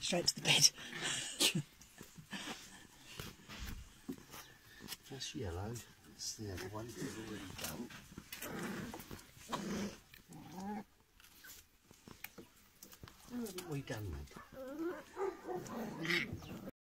straight to the bed. That's yellow. That's the other one we've already done. What have we done, mate?